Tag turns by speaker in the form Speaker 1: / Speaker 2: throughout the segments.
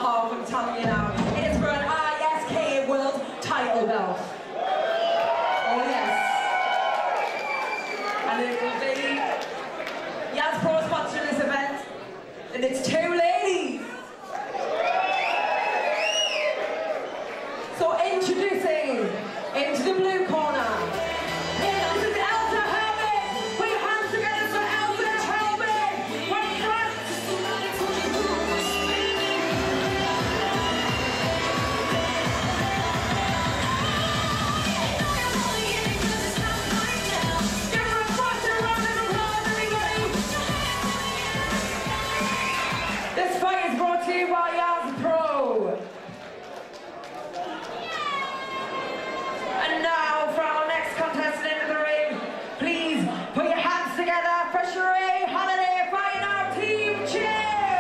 Speaker 1: Oh, I'm telling you now. It is for an ISK World title belt. Oh, yes. And it will be Yaz Pro sponsoring this event. And it's two ladies. So introducing into the blue corner. This is Elsa Hemet. Put your hands together for Elsa Hemet. From France. Give her a massive round of applause, everybody. This fight is brought to you by Yaz Pro. And now for our next contestant into the ring, please put your hands together for Sheree, Haliday, fighting our Team Chill.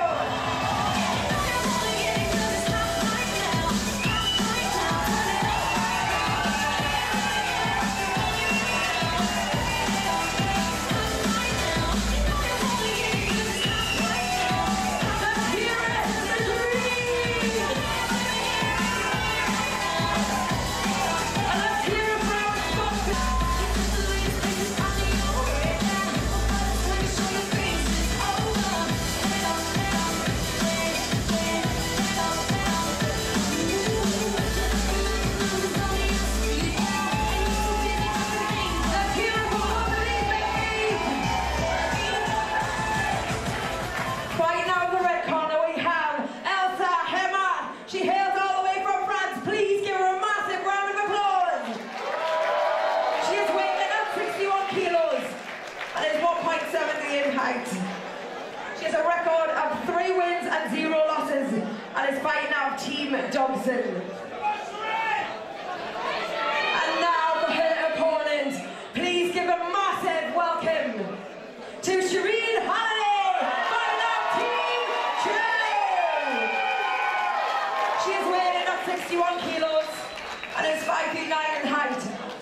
Speaker 1: Let's hear it for Sheree. And let's hear it for our sponsor. Let's hear it for Haliday, baby. Fighting out of the red corner, we have Elsa Hemet. She hails all the way from France. Please give her a massive round of applause. She is weighing in at 61 kilos and is 1.70 in height. She has a record of 3 wins and 0 losses and is fighting out of Team Dobson. And now for her opponent, please give a massive welcome to Sheree Haliday, fighting out Team Chill. She is weighing in at 61 kilos and is 5 feet 9 in height.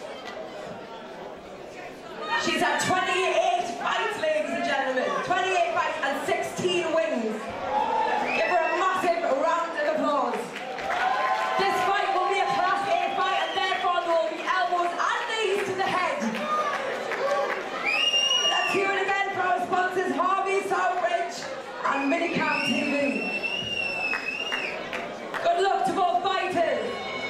Speaker 1: She's had 28 fights, ladies and gentlemen. 28 fights and 16 wins. Give her a massive round of applause. This fight will be a Class A fight and therefore there will be elbows and knees to the head. Let's hear it again for our sponsors, Harvey Southbridge and Minicam TV. Good luck to both fighters.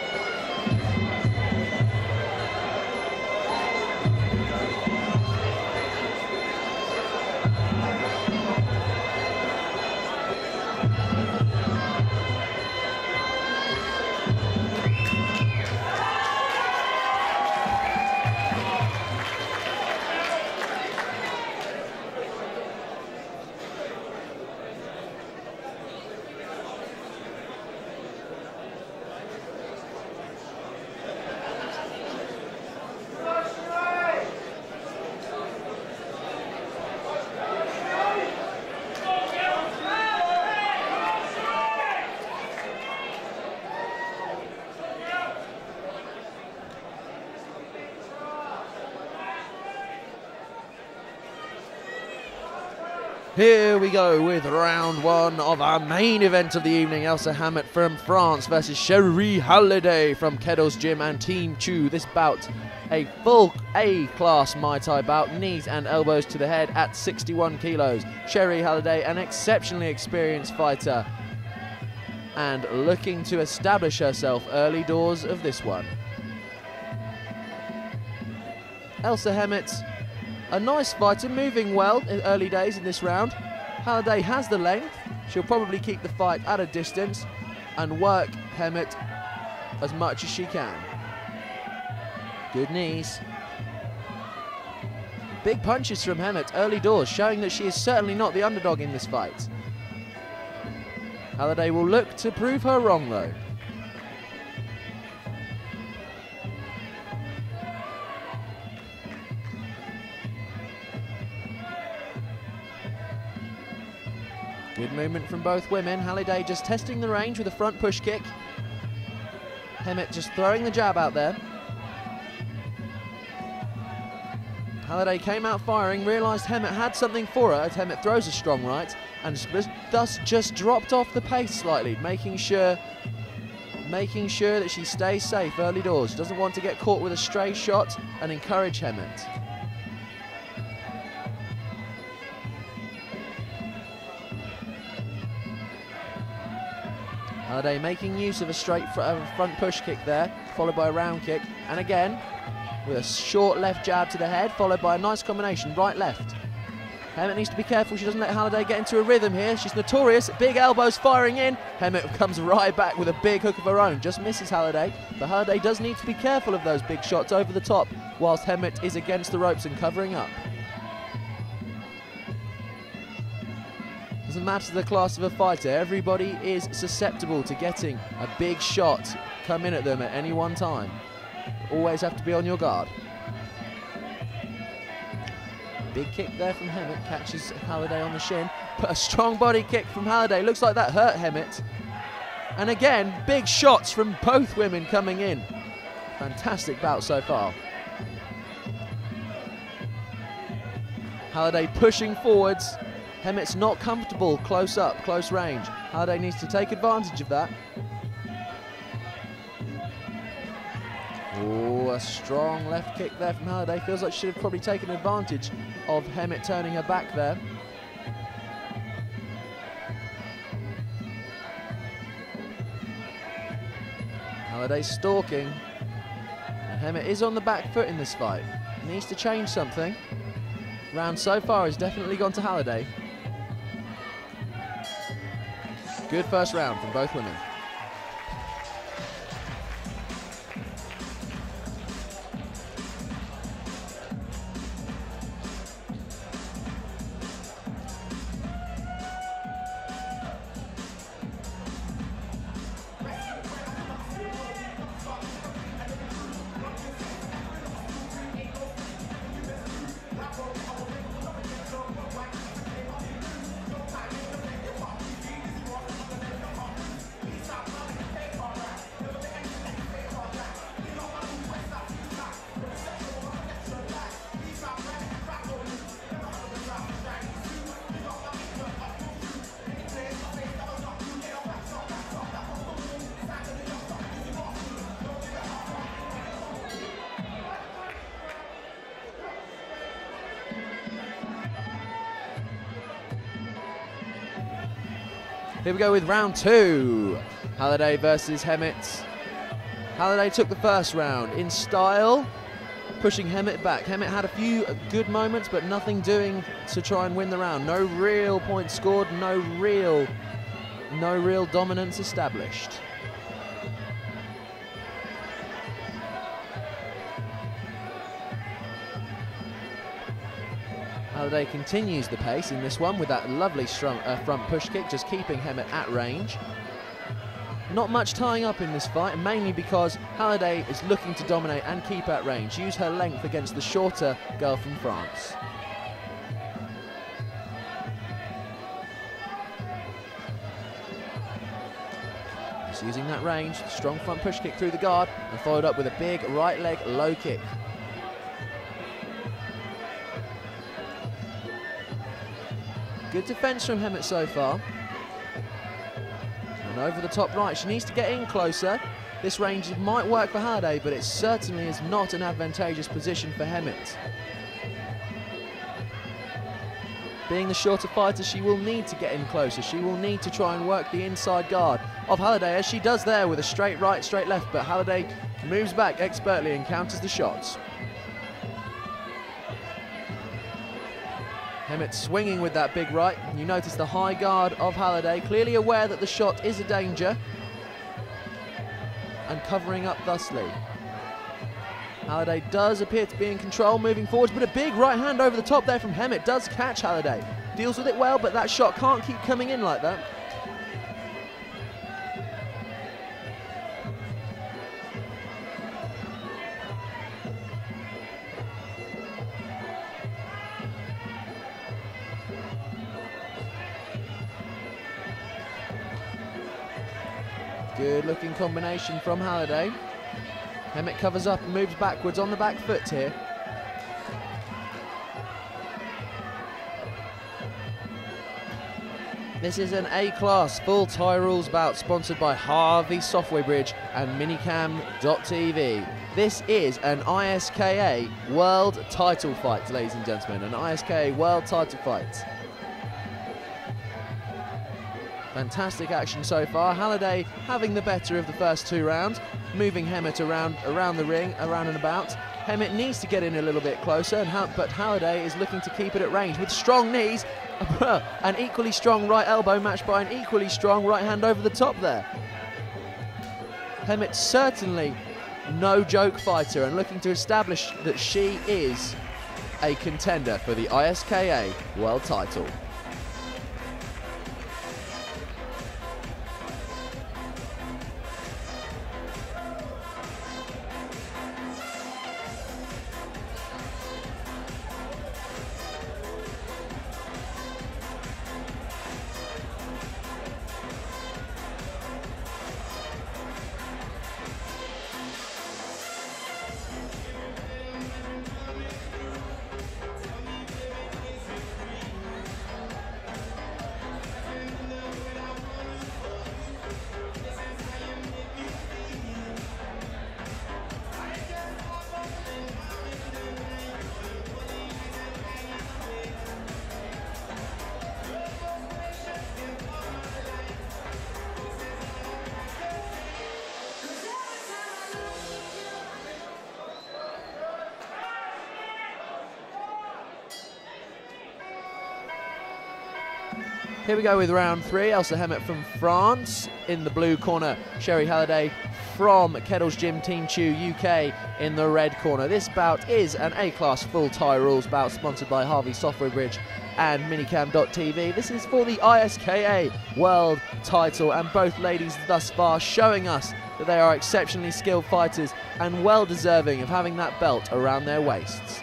Speaker 2: Here we go with round 1 of our main event of the evening. Elsa Hemet from France versus Sheree Haliday from Keddle's Gym and Team Chu. This bout, a full A-class Muay Thai bout, knees and elbows to the head at 61 kilos. Sheree Haliday, an exceptionally experienced fighter and looking to establish herself early doors of this one. Elsa Hemet, a nice fighter, moving well in early days in this round. Haliday has the length. She'll probably keep the fight at a distance and work Hemet as much as she can. Good knees. Big punches from Hemet early doors, showing that she is certainly not the underdog in this fight. Haliday will look to prove her wrong though. Good movement from both women. Haliday just testing the range with a front push kick. Hemet just throwing the jab out there. Haliday came out firing, realised Hemet had something for her as Hemet throws a strong right. and thus just dropped off the pace slightly, making sure that she stays safe early doors. She doesn't want to get caught with a stray shot and encourage Hemet. Haliday making use of a straight front push kick there, followed by a round kick, and again with a short left jab to the head, followed by a nice combination right-left. Hemet needs to be careful she doesn't let Haliday get into a rhythm here. She's notorious. Big elbows firing in. Hemet comes right back with a big hook of her own. Just misses Haliday. But Haliday does need to be careful of those big shots over the top whilst Hemet is against the ropes and covering up. Doesn't matter the class of a fighter. Everybody is susceptible to getting a big shot come in at them at any one time. Always have to be on your guard. Big kick there from Hemet, catches Haliday on the shin. But a strong body kick from Haliday. Looks like that hurt Hemet. And again, big shots from both women coming in. Fantastic bout so far. Haliday pushing forwards. Hemet's not comfortable close up, close range. Haliday needs to take advantage of that. Oh, a strong left kick there from Haliday. Feels like she should have probably taken advantage of Hemet turning her back there. Haliday stalking. And Hemet is on the back foot in this fight. Needs to change something. Round so far has definitely gone to Haliday. Good first round from both women. Here we go with round two. Haliday versus Hemet. Haliday took the first round in style, pushing Hemet back. Hemet had a few good moments, but nothing doing to try and win the round. No real points scored, no real dominance established. Haliday continues the pace in this one with that lovely front push kick, just keeping Hemet at range. Not much tying up in this fight, mainly because Haliday is looking to dominate and keep at range, use her length against the shorter girl from France. Just using that range, strong front push kick through the guard, and followed up with a big right leg low kick. Good defence from Hemet so far. And over the top right, she needs to get in closer. This range might work for Haliday, but it certainly is not an advantageous position for Hemet. Being the shorter fighter, she will need to get in closer. She will need to try and work the inside guard of Haliday, as she does there with a straight right, straight left, but Haliday moves back expertly and counters the shots. Hemet swinging with that big right. You notice the high guard of Haliday, clearly aware that the shot is a danger, and covering up thusly. Haliday does appear to be in control, moving forwards, but a big right hand over the top there from Hemet does catch Haliday. Deals with it well, but that shot can't keep coming in like that. Good looking combination from Haliday. Hemet covers up and moves backwards on the back foot here. This is an A-class full tie rules bout sponsored by Harvey Software Bridge and Minicam.tv. This is an ISKA world title fight, ladies and gentlemen, an ISKA world title fight. Fantastic action so far. Haliday having the better of the first 2 rounds, moving Hemet around the ring, around and about. Hemet needs to get in a little bit closer, but Haliday is looking to keep it at range with strong knees, an equally strong right elbow matched by an equally strong right hand over the top there. Hemet certainly no joke fighter and looking to establish that she is a contender for the ISKA world title. Here we go with round 3. Elsa Hemet from France in the blue corner. Sheree Haliday from Kettle's Gym Team Chew UK in the red corner. This bout is an A-class full tie rules bout sponsored by Harvey Software Bridge and Minicam.tv. This is for the ISKA world title, and both ladies thus far showing us that they are exceptionally skilled fighters and well deserving of having that belt around their waists.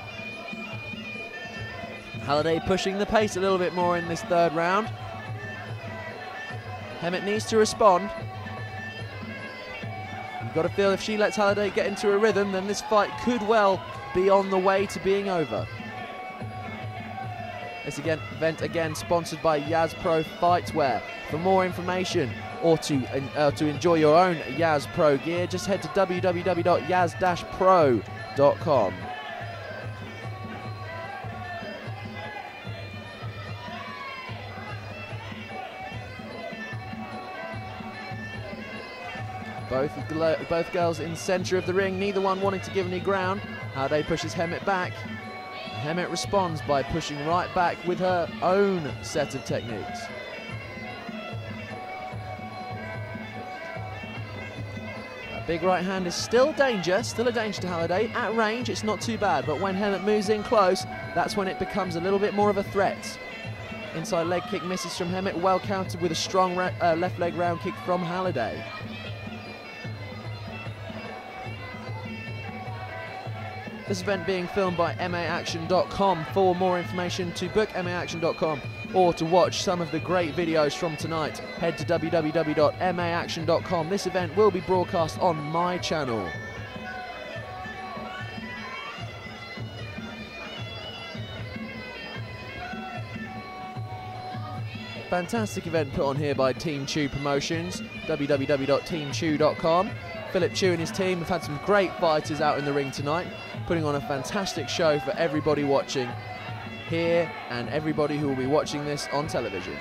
Speaker 2: Haliday pushing the pace a little bit more in this 3rd round. Hemet needs to respond. You've got to feel if she lets Haliday get into a rhythm, then this fight could well be on the way to being over. This event again sponsored by Yaz Pro Fightwear. For more information or to enjoy your own Yaz Pro gear, just head to www.yaz-pro.com. Both girls in centre of the ring, neither one wanting to give any ground. Haliday pushes Hemet back. Hemet responds by pushing right back with her own set of techniques. That big right hand is still a danger to Haliday. At range, it's not too bad, but when Hemet moves in close, that's when it becomes a little bit more of a threat. Inside leg kick misses from Hemet, well countered with a strong left leg round kick from Haliday. This event being filmed by MAAction.com. For more information, to book MAAction.com or to watch some of the great videos from tonight, head to www.maaction.com. This event will be broadcast on my channel. Fantastic event put on here by Team Chew Promotions, www.teamchew.com. Philip Chew and his team have had some great fighters out in the ring tonight, putting on a fantastic show for everybody watching here and everybody who will be watching this on television.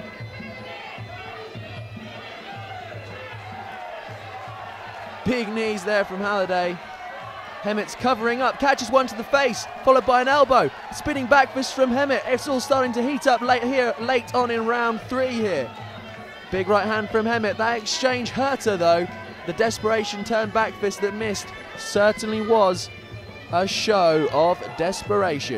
Speaker 2: Big knees there from Haliday. Hemet's covering up, catches one to the face, followed by an elbow. Spinning back fist from Hemet. It's all starting to heat up late on in round 3 here. Big right hand from Hemet. That exchange hurt her though. The desperation turn back fist that missed certainly was a show of desperation.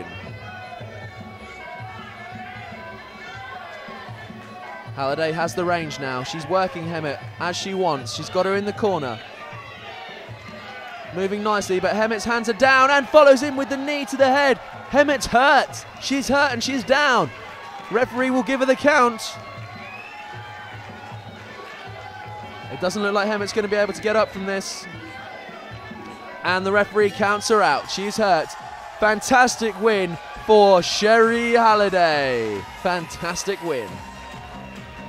Speaker 2: Haliday has the range now. She's working Hemet as she wants. She's got her in the corner. Moving nicely, but Hemet's hands are down and follows in with the knee to the head. Hemet's hurt. She's hurt and she's down. Referee will give her the count. It doesn't look like Hemet's going to be able to get up from this. And the referee counts her out. She's hurt. Fantastic win for Sheree Haliday. Fantastic win.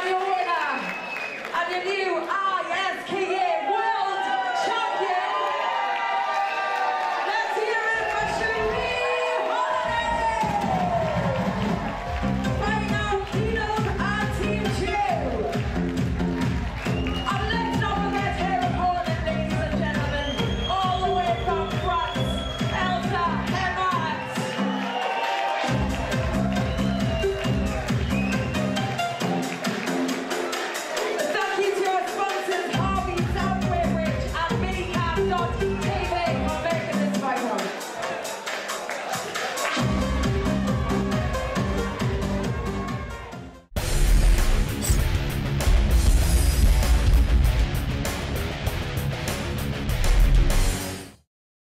Speaker 1: your winner, and your new